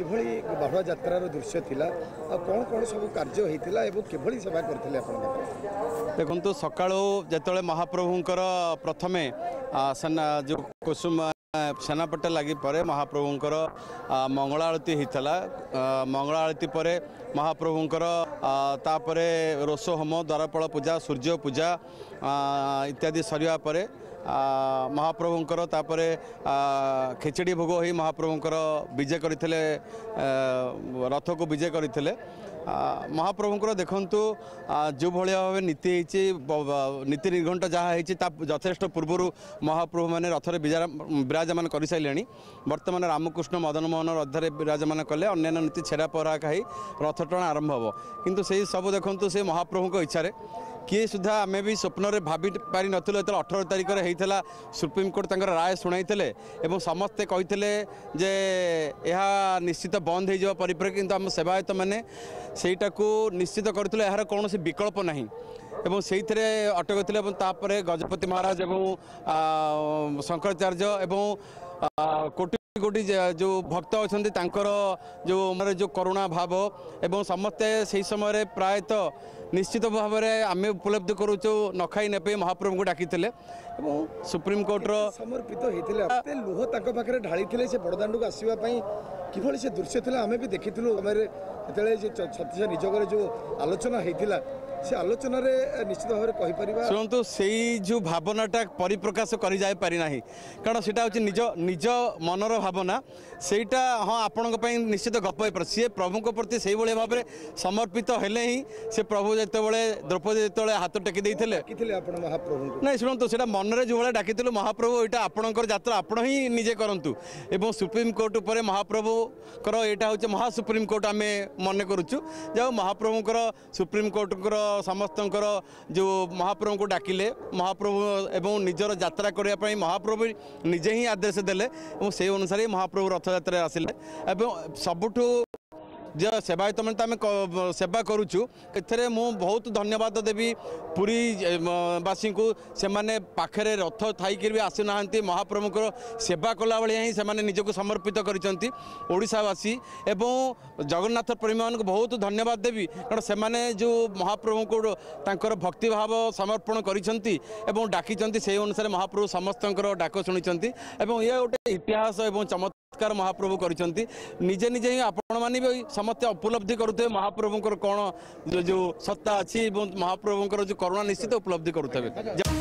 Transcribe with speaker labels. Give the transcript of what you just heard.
Speaker 1: किभली बाहुड़ा यात्रार दृश्य थिला कौन कौन सब कार्य होता है किभली सेवा करते
Speaker 2: देखो सकाळू जिते महाप्रभुंकर प्रथमे जो कुसुम सेनापट लगी पर महाप्रभुंकर मंगल आरती होता मंगल आरती पर महाप्रभुंकर तापरे रोष होम द्वारपाल पूजा सूर्य पूजा इत्यादि सरिया पर महाप्रभुंकर तापरे खिचड़ी भोग हो महाप्रभुंकर विजय करते रथ को विजय करते महाप्रभुंकर देखंतु जो भाया भाव नीति नीति निर्घंट जहाँ यथेष्ट पूर्वर महाप्रभु मैंने रथरे विराजमान कर सारे बर्तमान रामकृष्ण मदन मोहन रथरे विराजमान कले अन्य नीति छेरा पहरा कही रथ टଣା आरंभ हम किंतु से सब देखु से महाप्रभु इच्छा किए सुधा आम भी स्वप्न भावी पारि नथिलु जो 18 तारिख होता सुप्रीमकोर्ट तंकर राय शुणाइले और समस्ते कहते जे यह निश्चित बंद हो परिप्रेक्षी किंतु आम सेवायत मैंने सेटा को निश्चित करथिले यार कौन विकल्प नहीं एवं से अटक थे गजपति महाराज एवं शंकराचार्य एवं कोटि कोटि जो भक्त अच्छा जो करुणा भाव एवं समस्ते से समय प्रायतः निश्चित भाव में आम उपलब्धि करूँ न खाई ने महाप्रभु को डाकी सुप्रीमकोर्टर
Speaker 1: समर्पित होते लुह पाखे ढाली से बड़दाण्ड को आसवाई किभली से दृश्य थे आम भी देखी जो छत्तीस निजोग जो आलोचना होता से आलोचन निश्चित भाव में कहीपर
Speaker 2: शुणु से जो भावनाटा परिप्रकाश कर जाए पारि ना कारण से निज निज मनर भावना सेटा हाँ आपण निश्चित गप हो सी प्रभु प्रति से भाव में समर्पित हेले ही से प्रभु जिते द्रौपदी जो हाथ टेकी महाप्रभु ना शुणु से मनरे जो भाई डाकी महाप्रभु यहाँ आपणकर यात्रा आपण ही निजे करूँ एवं सुप्रीमकोर्ट उपर महाप्रभुकर यहाँ हूँ महासुप्रीमकोर्ट आम मन करुचु जो महाप्रभुकर सुप्रीमकोर्टर समस्तंकर जो महाप्रभु को डाकिले महाप्रभु एवं निजर यात्रा करने महाप्रभु निजे ही आदेश देले से अनुसार महाप्रभु रथ यात्रा आसिले एवं सबुठू जो सेवायत मैंने तो आम सेवा करुचु एथे मु बहुत धन्यवाद देवी पुरीवासी को से माने पाखरे रथ थी भी आसुना महाप्रभुकर सेवा कला भाया ही से निजक समर्पित करोड़ावासी एवं जगन्नाथ प्रेमी मान को बहुत धन्यवाद देवी कारण से जो महाप्रभु को तांकर भक्ति भाव समर्पण करिसेंती एवं डाकी से अनुसार महाप्रभु समस्त डाक शुणी एवं ये गोटे इतिहास एवं चमत्कार महाप्रभु करिसेंती निजे निजे ही आपण माने भी समस्त उपलब्धि करुथे महाप्रभुंकर कौन जो सत्ता अच्छी महाप्रभुंकर जो करुणा निश्चित उपलब्धि करुथे।